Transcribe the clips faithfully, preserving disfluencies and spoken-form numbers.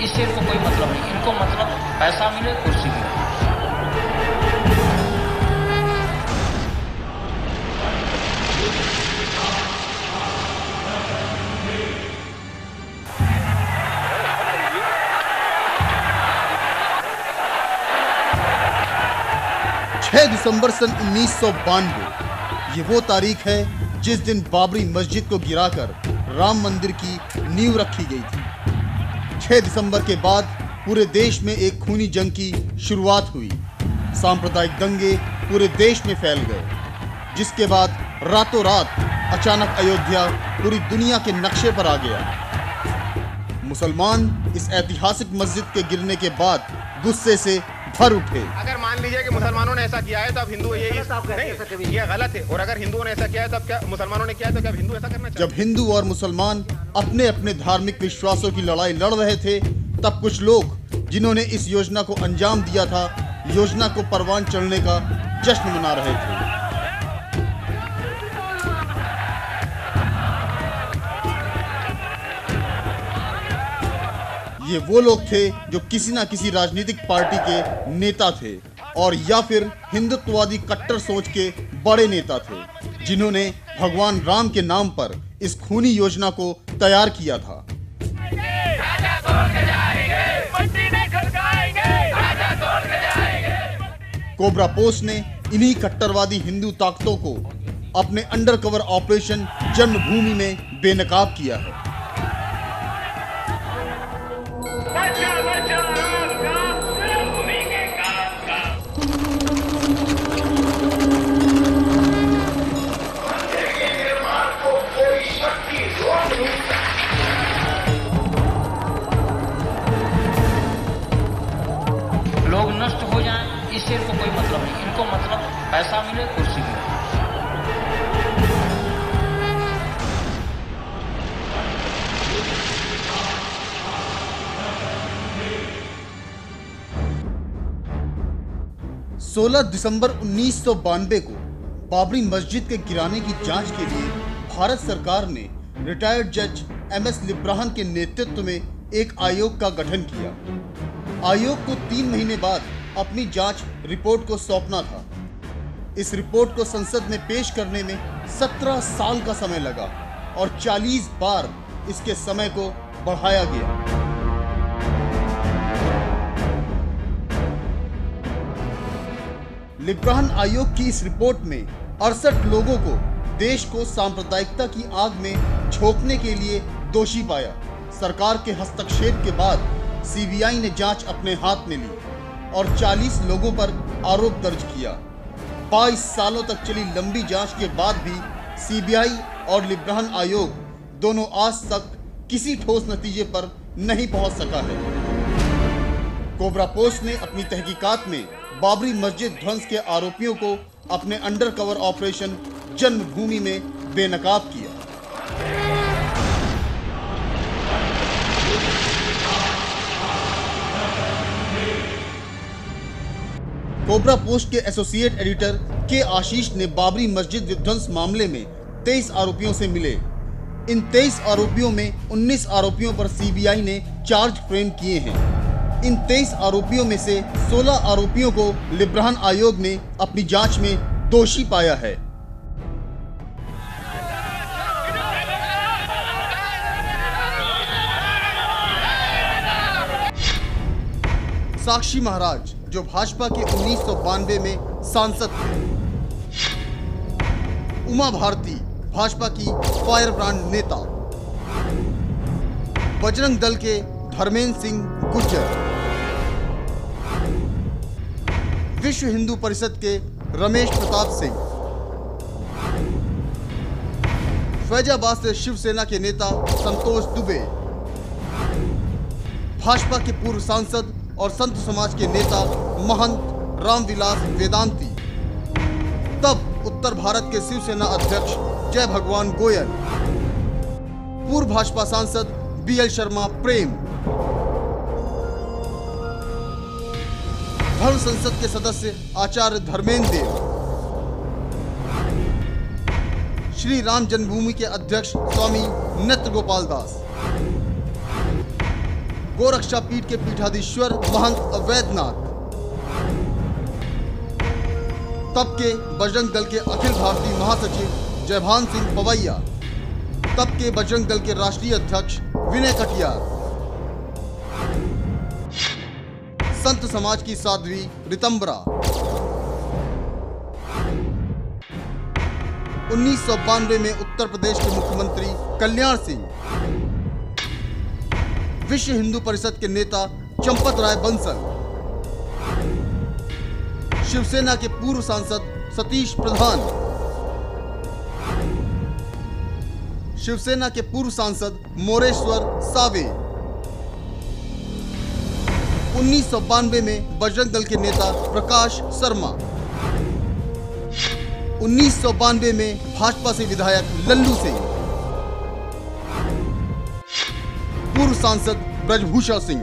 इससे इनको कोई मतलब नहीं, इनको मतलब पैसा मिले, कुर्सी मिले। छह दिसंबर सन उन्नीस सौ बानवे, ये वो तारीख है जिस दिन बाबरी मस्जिद को गिराकर राम मंदिर की नींव रखी गई थी। छह दिसंबर के बाद पूरे देश में एक खूनी जंग की शुरुआत हुई। सांप्रदायिक दंगे पूरे देश में फैल गए, जिसके बाद रातों रात अचानक अयोध्या पूरी दुनिया के नक्शे पर आ गया। मुसलमान इस ऐतिहासिक मस्जिद के गिरने के बाद गुस्से से भर उठे। अगर मान लीजिए कि मुसलमानों ने ऐसा किया है तो अब हिंदू ये नहीं, ये गलत है, और अगर हिंदुओं ने ऐसा किया है तो अब क्या मुसलमानों ने किया है तो क्या हिंदू ऐसा करना चाहिए? जब हिंदू और मुसलमान अपने अपने धार्मिक विश्वासों की लड़ाई लड़ रहे थे, तब कुछ लोग जिन्होंने इस योजना को अंजाम दिया था, योजना को परवान चढ़ने का जश्न मना रहे थे। ये वो लोग थे जो किसी ना किसी राजनीतिक पार्टी के नेता थे और या फिर हिंदुत्ववादी कट्टर सोच के बड़े नेता थे, जिन्होंने भगवान राम के नाम पर इस खूनी योजना को तैयार किया था। कोबरा पोस्ट ने इन्हीं कट्टरवादी हिंदू ताकतों को अपने अंडरकवर ऑपरेशन जन्मभूमि में बेनकाब किया है। लोग नष्ट हो जाएं, इससे इनको कोई मतलब नहीं, इनको मतलब पैसा मिले, कुर्सी मिले। सोलह दिसंबर उन्नीस सौ बानवे को बाबरी मस्जिद के गिराने की जांच के लिए भारत सरकार ने रिटायर्ड जज एम एस लिब्राहन के नेतृत्व में एक आयोग का गठन किया। आयोग को तीन महीने बाद अपनी जांच रिपोर्ट को सौंपना था। इस रिपोर्ट को संसद में पेश करने में सत्रह साल का समय लगा और चालीस बार इसके समय को बढ़ाया गया। लिब्राहन आयोग की इस रिपोर्ट में अड़सठ लोगों को देश को सांप्रदायिकता की आग में झोंकने के लिए दोषी पाया। सरकार के हस्तक्षेप के बाद सी बी आई ने जांच अपने हाथ में ली और चालीस लोगों पर आरोप दर्ज किया। बाईस सालों तक चली लंबी जांच के बाद भी सी बी आई और लिब्राहन आयोग दोनों आज तक किसी ठोस नतीजे पर नहीं पहुंच सका है। कोबरा पोस्ट ने अपनी तहकीकात में बाबरी मस्जिद ध्वंस के आरोपियों को अपने अंडरकवर ऑपरेशन जन्मभूमि में बेनकाब किया। कोबरा पोस्ट के एसोसिएट एडिटर के आशीष ने बाबरी मस्जिद विध्वंस मामले में तेईस आरोपियों से मिले। इन तेईस आरोपियों में उन्नीस आरोपियों पर सी बी आई ने चार्ज फ्रेम किए हैं। इन तेईस आरोपियों में से सोलह आरोपियों को लिब्राहन आयोग ने अपनी जांच में दोषी पाया है। साक्षी महाराज, जो भाजपा के उन्नीस सौ बानवे में सांसद थे। उमा भारती, भाजपा की फायर ब्रांड नेता। बजरंग दल के धर्मेंद्र सिंह गुर्जर। विश्व हिंदू परिषद के रमेश प्रताप सिंह। फैजाबाद से शिवसेना के नेता संतोष दुबे। भाजपा के पूर्व सांसद और संत समाज के नेता महंत रामविलास वेदांती। तब उत्तर भारत के शिवसेना अध्यक्ष जय भगवान गोयल। पूर्व भाजपा सांसद बी एल शर्मा प्रेम। धर्म संसद के सदस्य आचार्य धर्मेंद्र देव। श्री राम जन्मभूमि के अध्यक्ष स्वामी नृत्य गोपाल दास। गोरक्षा पीठ के पीठाधीश्वर महंत अवैधनाथ, तब के बजरंग दल के अखिल भारतीय महासचिव जयभान सिंह पवैया, तब के बजरंग दल के राष्ट्रीय अध्यक्ष विनय कटियार, संत समाज की साध्वी रितंबरा, उन्नीस सौ बानवे में उत्तर प्रदेश के मुख्यमंत्री कल्याण सिंह, विश्व हिंदू परिषद के नेता चंपत राय बंसल, शिवसेना के पूर्व सांसद सतीश प्रधान, शिवसेना के पूर्व सांसद मोरेश्वर सावे, उन्नीस सौ बानवे में बजरंग दल के नेता प्रकाश शर्मा, उन्नीस सौ बानवे में भाजपा से विधायक लल्लू सिंह, पूर्व सांसद Brijbhushan Singh.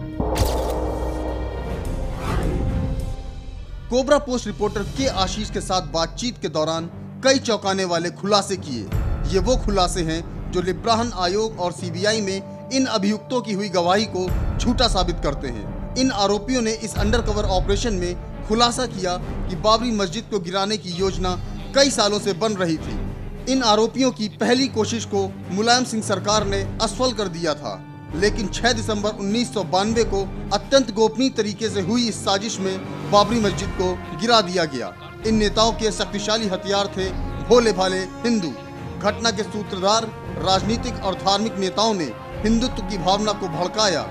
Cobra post reporter के आशीष के साथ बातचीत के दौरान कई चौंकाने वाले खुलासे किए। ये वो खुलासे हैं जो लिब्राहन आयोग और सीबीआई में इन अभियुक्तों की हुई गवाही को झूठा साबित करते हैं। इन आरोपियों ने इस अंडरकवर ऑपरेशन में खुलासा किया कि बाबरी मस्जिद को गिराने की योजना कई सालों से बन रही थी। इन आरोपियों की पहली कोशिश को मुलायम सिंह सरकार ने असफल कर दिया था, लेकिन छह दिसंबर उन्नीस सौ बानवे को अत्यंत गोपनीय तरीके से हुई इस साजिश में बाबरी मस्जिद को गिरा दिया गया। इन नेताओं के शक्तिशाली हथियार थे भोले भाले हिंदू। घटना के सूत्रधार राजनीतिक और धार्मिक नेताओं ने हिंदुत्व की भावना को भड़काया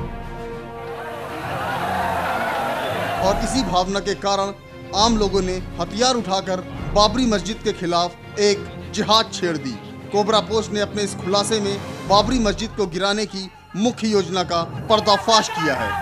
और इसी भावना के कारण आम लोगों ने हथियार उठाकर बाबरी मस्जिद के खिलाफ एक जिहाद छेड़ दी। कोबरा पोस्ट ने अपने इस खुलासे में बाबरी मस्जिद को गिराने की मुख्य योजना का पर्दाफाश किया है।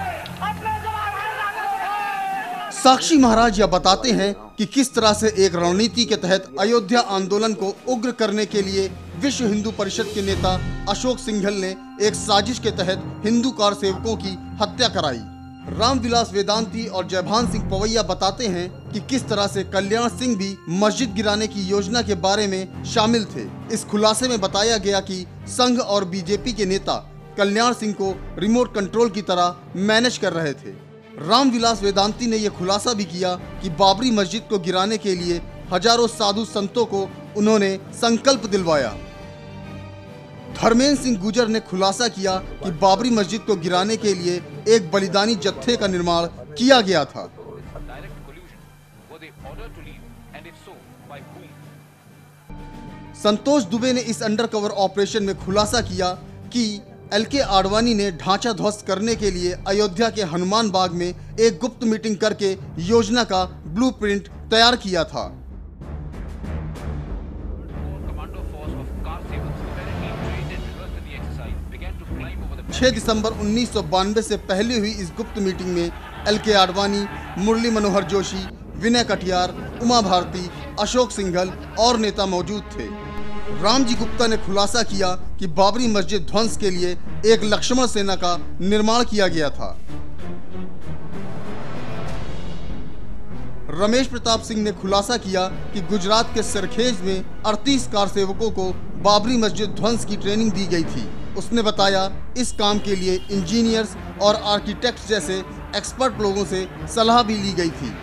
साक्षी महाराज यह बताते हैं कि किस तरह से एक रणनीति के तहत अयोध्या आंदोलन को उग्र करने के लिए विश्व हिंदू परिषद के नेता अशोक सिंघल ने एक साजिश के तहत हिंदू कार सेवकों की हत्या कराई। रामविलास वेदांती और जयभान सिंह पवैया बताते हैं कि किस तरह से कल्याण सिंह भी मस्जिद गिराने की योजना के बारे में शामिल थे। इस खुलासे में बताया गया कि संघ और बीजेपी के नेता कल्याण सिंह को रिमोट कंट्रोल की तरह मैनेज कर रहे थे। रामविलास वेदांती ने यह खुलासा भी किया कि बाबरी मस्जिद को गिराने के लिए हजारों साधु संतों को उन्होंने संकल्प दिलवाया। धर्मेंद्र सिंह गुर्जर ने खुलासा किया कि बाबरी मस्जिद को गिराने के लिए एक बलिदानी जत्थे का निर्माण किया गया था। संतोष दुबे ने इस अंडरकवर ऑपरेशन में खुलासा किया कि एल के आडवाणी ने ढांचा ध्वस्त करने के लिए अयोध्या के हनुमान बाग में एक गुप्त मीटिंग करके योजना का ब्लूप्रिंट तैयार किया था। छह दिसंबर उन्नीस सौ बानवे से पहले हुई इस गुप्त मीटिंग में एल के आडवाणी, मुरली मनोहर जोशी, विनय कटियार, उमा भारती, अशोक सिंघल और नेता मौजूद थे। रामजी गुप्ता ने खुलासा किया कि बाबरी मस्जिद ध्वंस के लिए एक लक्ष्मण सेना का निर्माण किया गया था। रमेश प्रताप सिंह ने खुलासा किया कि गुजरात के सरखेज में अड़तीस कार सेवकों को बाबरी मस्जिद ध्वंस की ट्रेनिंग दी गई थी। उसने बताया इस काम के लिए इंजीनियर्स और आर्किटेक्ट्स जैसे एक्सपर्ट लोगों से सलाह भी ली गई थी।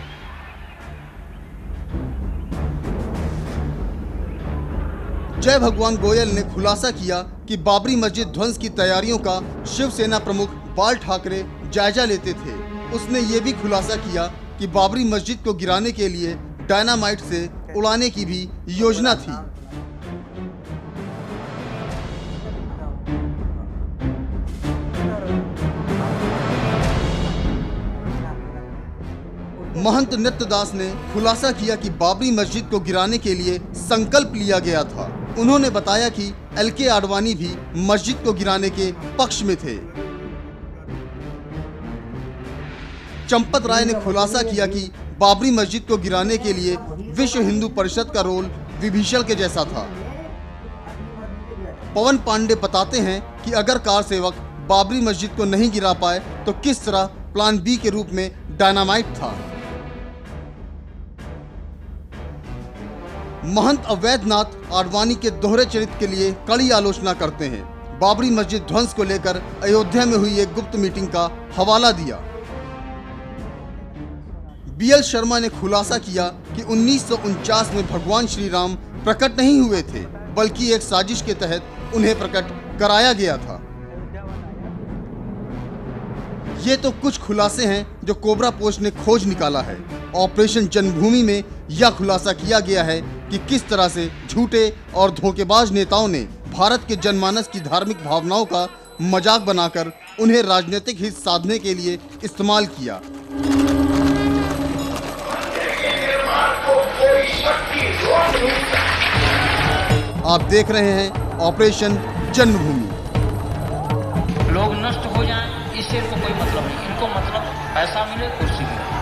जय भगवान गोयल ने खुलासा किया कि बाबरी मस्जिद ध्वंस की तैयारियों का शिवसेना प्रमुख बाल ठाकरे जायजा लेते थे। उसने ये भी खुलासा किया कि बाबरी मस्जिद को गिराने के लिए डायनामाइट से उड़ाने की भी योजना थी। महंत नित्यदास ने खुलासा किया कि बाबरी मस्जिद को गिराने के लिए संकल्प लिया गया था। उन्होंने बताया कि एल के आडवाणी भी मस्जिद को गिराने के पक्ष में थे। चंपत राय ने खुलासा किया कि बाबरी मस्जिद को गिराने के लिए विश्व हिंदू परिषद का रोल विभीषण के जैसा था। पवन पांडे बताते हैं कि अगर कार सेवक बाबरी मस्जिद को नहीं गिरा पाए तो किस तरह प्लान बी के रूप में डायनामाइट था। महंत अवैधनाथ आडवाणी के दोहरे चरित्र के लिए कड़ी आलोचना करते हैं। बाबरी मस्जिद ध्वंस को लेकर अयोध्या में हुई एक गुप्त मीटिंग का हवाला दिया। बी एल शर्मा ने खुलासा किया कि उन्नीस सौ उनचास में भगवान श्री राम प्रकट नहीं हुए थे, बल्कि एक साजिश के तहत उन्हें प्रकट कराया गया था। ये तो कुछ खुलासे हैं जो कोबरा पोस्ट ने खोज निकाला है। ऑपरेशन जन्मभूमि में यह खुलासा किया गया है कि किस तरह से झूठे और धोखेबाज नेताओं ने भारत के जनमानस की धार्मिक भावनाओं का मजाक बनाकर उन्हें राजनीतिक हित साधने के लिए इस्तेमाल किया। आप देख रहे हैं ऑपरेशन जन्मभूमि। लोग नष्ट हो जाएं, इससे इनको कोई मतलब नहीं। इनको मतलब पैसा मिले, कुर्सी मिले।